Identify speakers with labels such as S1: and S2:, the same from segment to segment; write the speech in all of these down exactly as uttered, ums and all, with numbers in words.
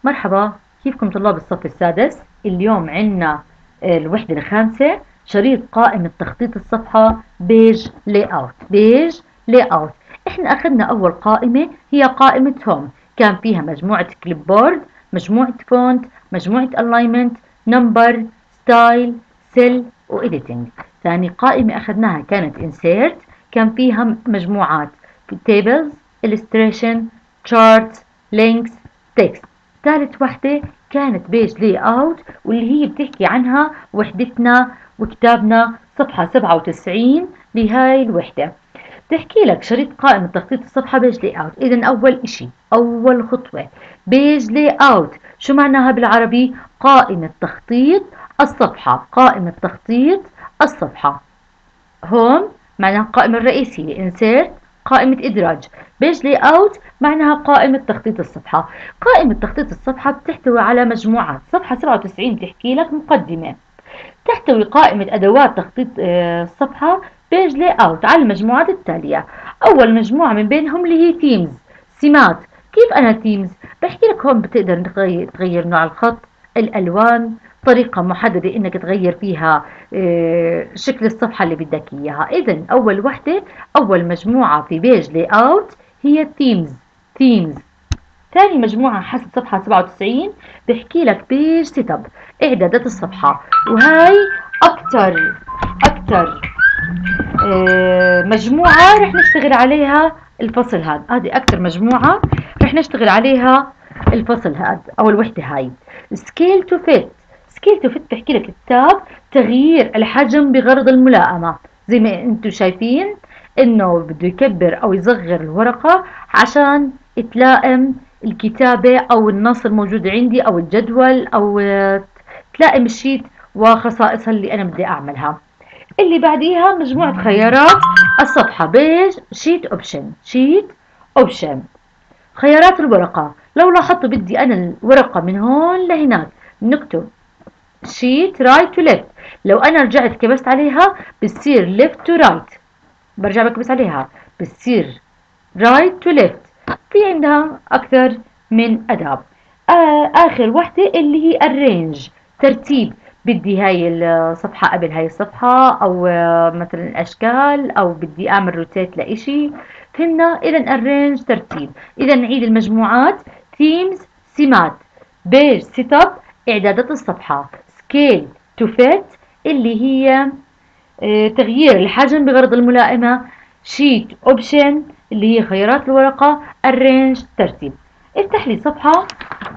S1: مرحبا، كيفكم طلاب الصف السادس؟ اليوم عنا الوحدة الخامسة، شريط قائمة تخطيط الصفحة بيج لاي اوت. بيج لاي اوت احنا اخذنا اول قائمة هي قائمة هوم، كان فيها مجموعة كليب بورد، مجموعة فونت، مجموعة الاينمنت، نمبر، ستايل، سيل، وإيديتنج. ثاني قائمة اخذناها كانت انسيرت، كان فيها مجموعات tables، illustration، charts، links، text. ثالث وحدة كانت بيج لاي اوت، واللي هي بتحكي عنها وحدتنا وكتابنا صفحة سبعة وتسعين بهاي الوحدة. بتحكي لك شريط قائمة تخطيط الصفحة بيج لاي اوت. إذا أول إشي، أول خطوة، بيج لاي اوت شو معناها بالعربي؟ قائمة تخطيط الصفحة. قائمة تخطيط الصفحة. هوم معناها القائمة الرئيسية، انسيرت قائمة إدراج، بيج لاي اوت معناها قائمة تخطيط الصفحة. قائمة تخطيط الصفحة بتحتوي على مجموعات. صفحة سبعة وتسعين بتحكي لك مقدمة. تحتوي قائمة أدوات تخطيط آه، الصفحة بيج لاي اوت على المجموعات التالية. أول مجموعة من بينهم اللي هي ثيمز، سمات. كيف أنا ثيمز؟ بحكي لك هون بتقدر تغير, تغير نوع الخط، الألوان، طريقة محددة إنك تغير فيها آه، شكل الصفحة اللي بدك إياها. إذا أول وحدة، أول مجموعة في بيج لاي اوت هي ثيمز. ثيمز. ثاني مجموعة حسب صفحة سبعة وتسعين بحكي لك بيج سيت اب، إعدادات الصفحة. وهاي أكتر أكتر آه، مجموعة رح نشتغل عليها الفصل هذا. هذه أكتر مجموعة رح نشتغل عليها الفصل هذا أو الوحدة هاي. سكيل تو فيت. سكيل تو فيت بحكي لك كتاب تغيير الحجم بغرض الملائمة. زي ما انتم شايفين انه بده يكبر او يصغر الورقة عشان تلائم الكتابة او النص الموجود عندي او الجدول او آه، تلائم الشيت وخصائصها اللي انا بدي اعملها. اللي بعديها مجموعة خيارات الصفحة بيج شيت اوبشن. شيت اوبشن. خيارات الورقة، لو لاحظتوا بدي أنا الورقة من هون لهناك، نكتب شيت رايت تو ليفت. لو أنا رجعت كبست عليها بتصير ليفت تو رايت، برجع بكبس عليها بتصير رايت تو ليفت. في عندها أكثر من أداة. آه آخر وحدة اللي هي الرينج، ترتيب. بدي هاي الصفحة قبل هاي الصفحة أو آه مثلا الأشكال، أو بدي أعمل روتيت لإشي. فهمنا؟ إذا الرينج ترتيب. إذا نعيد المجموعات: ثيمز سمات، بيج سيت اب إعدادات الصفحة، سكيل تو فيت اللي هي آه، تغيير الحجم بغرض الملائمة، شيت اوبشن اللي هي خيارات الورقة، الرينج ترتيب. افتح لي صفحة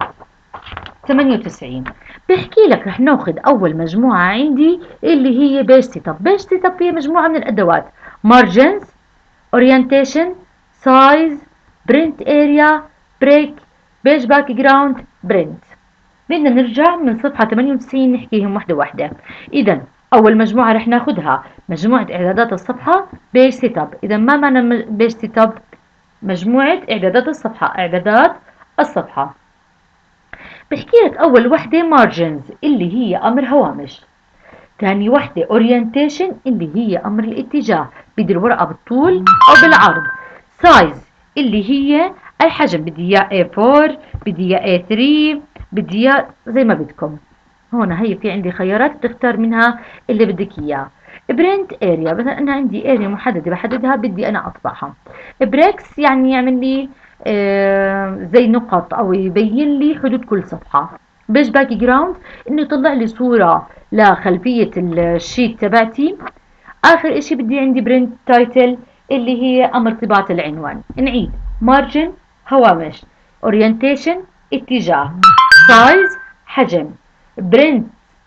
S1: ثمانية وتسعين. بحكي لك رح ناخذ اول مجموعة عندي اللي هي بيج سيت اب. بيج سيت اب هي مجموعة من الادوات: مارجنز، اورينتيشن، سايز، برنت اريا، بريك، بيج باك جراوند، برنت. بدنا نرجع من صفحة ثمانية وتسعين نحكيهم واحدة واحدة. إذا أول مجموعة رح ناخدها مجموعة إعدادات الصفحة بيج سيت اب. إذا ما معنى بيج سيت اب؟ مجموعة إعدادات الصفحة. إعدادات الصفحة. بحكي لك أول وحدة مارجنز اللي هي أمر هوامش. ثاني وحدة اورينتيشن اللي هي أمر الاتجاه، بدي الورقة بالطول أو بالعرض. سايز اللي هي الحجم، بدي إياه إيه فور، بدي إياه إيه ثري، بدي إياه زي ما بدكم. هون هي في عندي خيارات بتختار منها اللي بدك إياه. برنت اريا، مثلا أنا عندي اريا محددة بحددها بدي أنا أطبعها. بريكس يعني يعمل لي آه زي نقط أو يبين لي حدود كل صفحة. بيج باك جراوند إنه يطلع لي صورة لخلفية الشيت تبعتي. آخر إشي بدي عندي برنت تايتل اللي هي أمر طباعة العنوان. نعيد: مارجن هوامش، اورينتيشن اتجاه، سايز حجم، برنت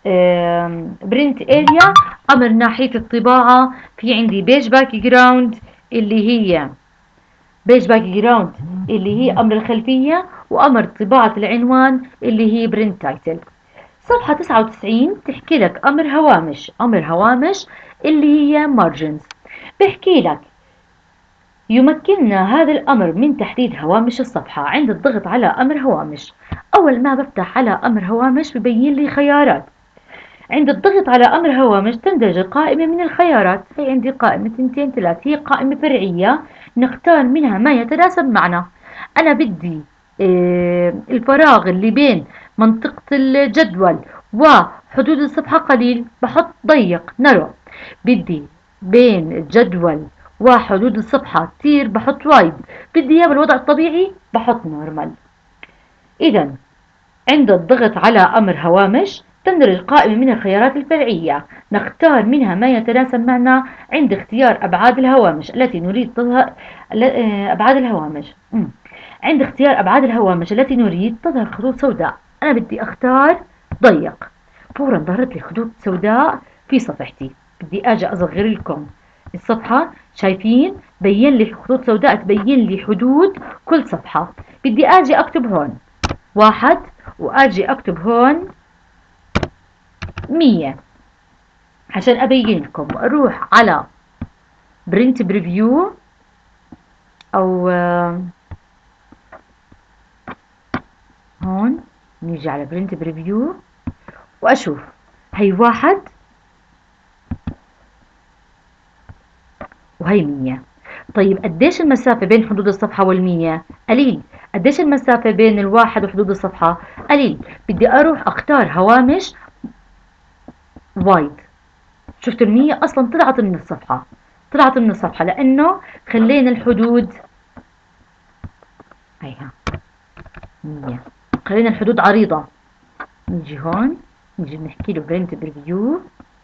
S1: برنت اريا أمر ناحية الطباعة. في عندي بيج باك جراوند اللي هي بيج باك جراوند اللي هي أمر الخلفية، وأمر طباعة العنوان اللي هي برنت تايتل. صفحة تسعة وتسعين تحكي لك أمر هوامش. أمر هوامش اللي هي margins. بحكي لك يمكننا هذا الأمر من تحديد هوامش الصفحة عند الضغط على أمر هوامش. أول ما بفتح على أمر هوامش ببين لي خيارات. عند الضغط على أمر هوامش تندرج قائمة من الخيارات. في عندي قائمة تنتين ثلاث، هي قائمة فرعية نختار منها ما يتناسب معنا. أنا بدي آه، الفراغ اللي بين منطقة الجدول وحدود الصفحة قليل بحط ضيق نارو. بدي بين الجدول وحدود الصفحة كتير بحط وايد. بدي اياه بالوضع الطبيعي بحط نورمال. اذا عند الضغط على أمر هوامش تندرج قائمة من الخيارات الفرعية، نختار منها ما يتناسب معنا عند اختيار أبعاد الهوامش التي نريد تظهر. أبعاد الهوامش مم. عند اختيار أبعاد الهوامش التي نريد تظهر خطوط سوداء. أنا بدي أختار ضيق. فورا ظهرت لي خطوط سوداء في صفحتي. بدي أجي أصغر لكم الصفحة. شايفين بين لي خطوط سوداء تبين لي حدود كل صفحة. بدي أجي أكتب هون واحد وأجي أكتب هون مية عشان أبين لكم. أروح على برنت بريفيو أو هون نيجي على برنت بريفيو وأشوف هي واحد وهي مية. طيب قديش المسافة بين حدود الصفحة والمية؟ قليل. قديش المسافة بين الواحد وحدود الصفحة؟ قليل. بدي أروح أختار هوامش وايد. شفت المية أصلا طلعت من الصفحة، طلعت من الصفحة لأنه خلينا الحدود هيها مية. خلينا الحدود عريضة. نيجي هون نيجي بنحكي له برنت بريفيو.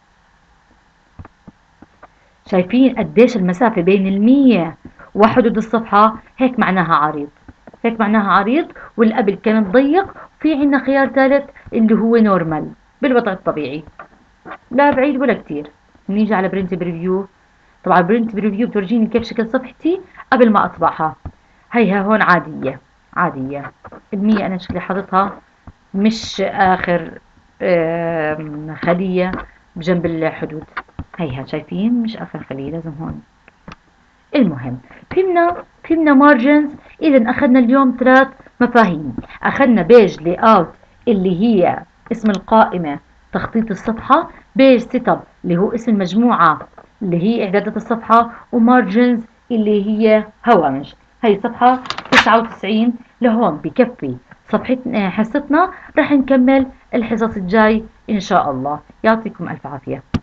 S1: شايفين قديش المسافة بين المية وحدود الصفحة؟ هيك معناها عريض، هيك معناها عريض. واللي قبل كان ضيق. في عنا خيار ثالث اللي هو نورمال بالوضع الطبيعي، لا بعيد ولا كتير. نيجي على برنت بريفيو. طبعا برنت بريفيو بتورجيني كيف شكل صفحتي قبل ما اطبعها. هيها هون عادية عادية. المية انا شكلي حاططها مش اخر خلية بجنب الحدود. هيها شايفين مش اخر خلية، لازم هون. المهم فهمنا فهمنا مارجنز. اذا اخذنا اليوم ثلاث مفاهيم. اخذنا بيج لي اوت اللي هي اسم القائمة تخطيط الصفحة، بيج سيت اب اللي هو اسم المجموعة اللي هي اعدادات الصفحة، ومارجنز اللي هي هوامش. هي صفحة تسعة وتسعين لهون بكفي صفحتنا حصتنا. رح نكمل الحصص الجاي ان شاء الله. يعطيكم الف عافية.